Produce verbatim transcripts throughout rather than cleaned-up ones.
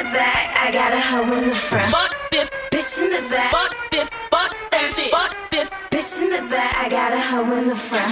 back, I got a hoe in the front. Fuck this, Bitch in the back, fuck this, fuck that shit. Fuck this, bitch in the back, I got a hoe in the front.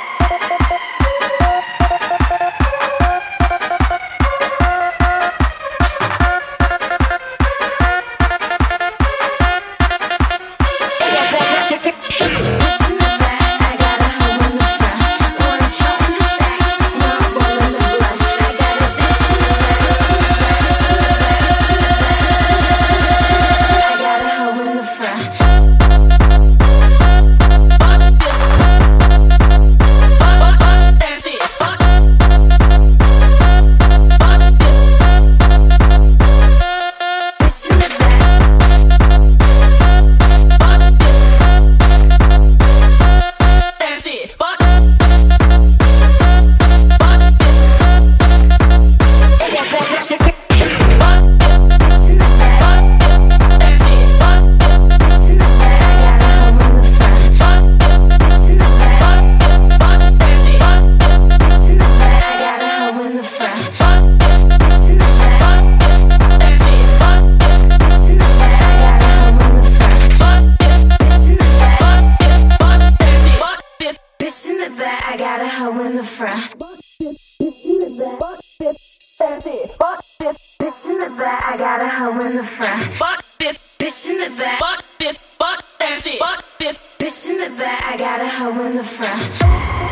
I got a hoe in the front. Bitch in the back, I got a hoe in the front. fuck this, Bitch in the back, fuck this, fuck that shit. Fuck this, bitch in the back, I got a hoe in the front.